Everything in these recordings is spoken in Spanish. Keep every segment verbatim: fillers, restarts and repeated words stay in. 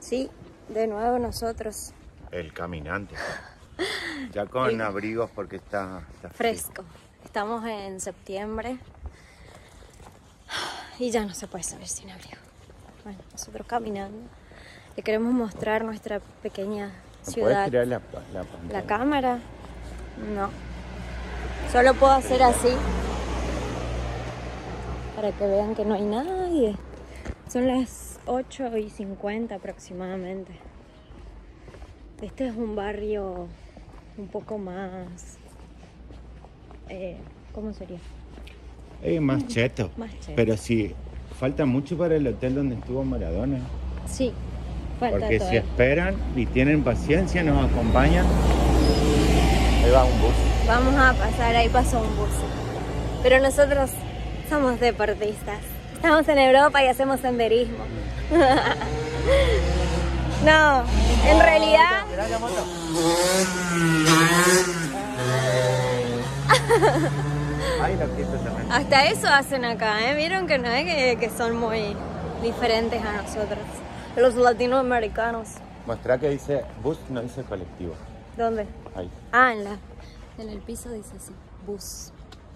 Sí, de nuevo nosotros. El caminante. Ya con El... abrigos porque está, está fresco. Estamos en septiembre y ya no se puede salir sin abrigo. Bueno, nosotros caminando. Le queremos mostrar nuestra pequeña ciudad. ¿Puedes tirar la, la pantalla? ¿La cámara? No. Solo puedo hacer así para que vean que no hay nadie. Son las ocho y cincuenta aproximadamente. Este es un barrio un poco más... Eh, ¿Cómo sería? Es más cheto. Más cheto. Pero sí, falta mucho para el hotel donde estuvo Maradona. Sí, falta Porque todo. si esperan y tienen paciencia, nos acompañan. Ahí va un bus. Vamos a pasar, ahí pasó un bus. Pero nosotros somos deportistas. Estamos en Europa y hacemos senderismo. No, en realidad... Hasta eso hacen acá, ¿eh? Vieron que no es que, que son muy diferentes a nosotros, los latinoamericanos. Muestra que dice bus, no dice colectivo. ¿Dónde? Ahí. Ah, en, la, en el piso dice así, bus.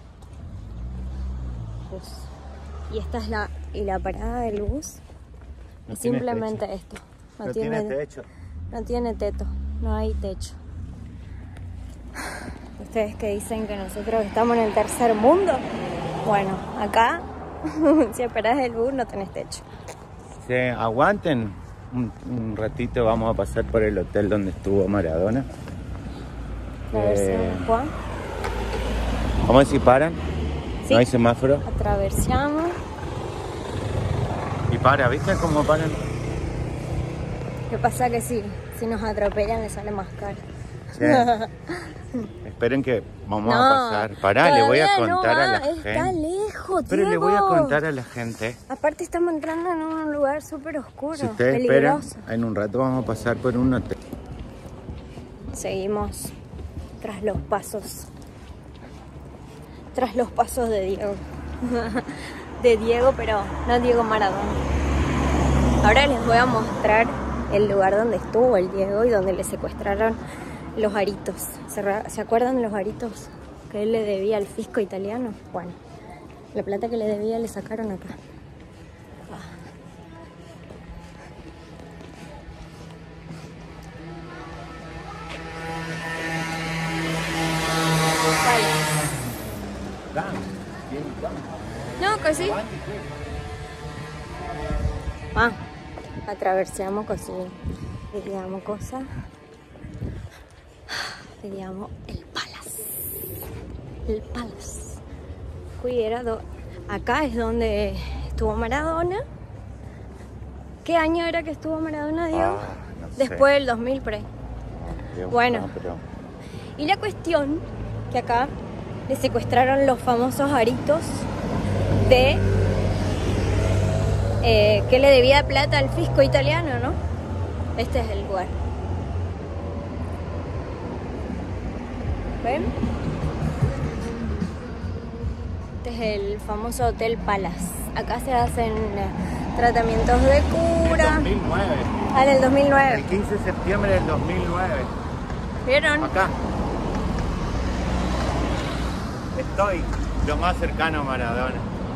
Bus. Y esta es la, y la parada del bus. No es tiene simplemente techo. esto. No, No tiene, tiene techo. No tiene teto, no hay techo. Ustedes que dicen que nosotros estamos en el tercer mundo. Bueno, acá, si esperás el bus, no tenés techo. Sí, aguanten un, un ratito, vamos a pasar por el hotel donde estuvo Maradona. A ver si Eh, Juan. Vamos a ver si paran. Sí. No hay semáforo. Atravesamos. Y para, ¿viste cómo paran? ¿Qué pasa? Que si, si nos atropellan le sale más caro. Sí. Esperen que vamos No, a pasar. Pará, le voy a todavía no contar va, a la está gente. lejos, Pero le voy a Diego. contar a la gente. Aparte estamos entrando en un lugar súper oscuro, Si ustedes esperan, peligroso. en un rato vamos a pasar por un hotel. Seguimos tras los pasos. Tras los pasos de Diego. De Diego, pero no Diego Maradona. Ahora les voy a mostrar el lugar donde estuvo el Diego y donde le secuestraron los aritos. ¿Se, ¿Se acuerdan de los aritos que él le debía al fisco italiano? Bueno, la plata que le debía le sacaron acá. No, que sí. Ah, atravesamos così, vediamo cosa. Vediamo el Palace. El Palace. Qui era do... Acá es donde estuvo Maradona. ¿Qué año era que estuvo Maradona, Diego? Ah, no sé. Después del dos mil, por ahí. Dios, Bueno. no, pero... Y la cuestión que acá le secuestraron los famosos aritos de eh, que le debía plata al fisco italiano, ¿no? Este es el lugar. ¿Ven? Este es el famoso Hotel Palace. Acá se hacen eh, tratamientos de cura. dos mil nueve. Ah, en el dos mil El nueve. quince de septiembre del dos mil nueve. ¿Vieron? Acá. Estoy lo más cercano a Maradona.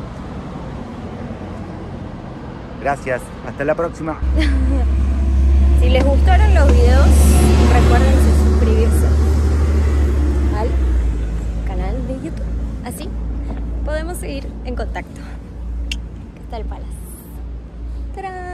Gracias. Hasta la próxima. Si les gustaron los videos, recuerden suscribirse al canal de YouTube. Así podemos seguir en contacto. Aquí está el Palace. ¡Tarán!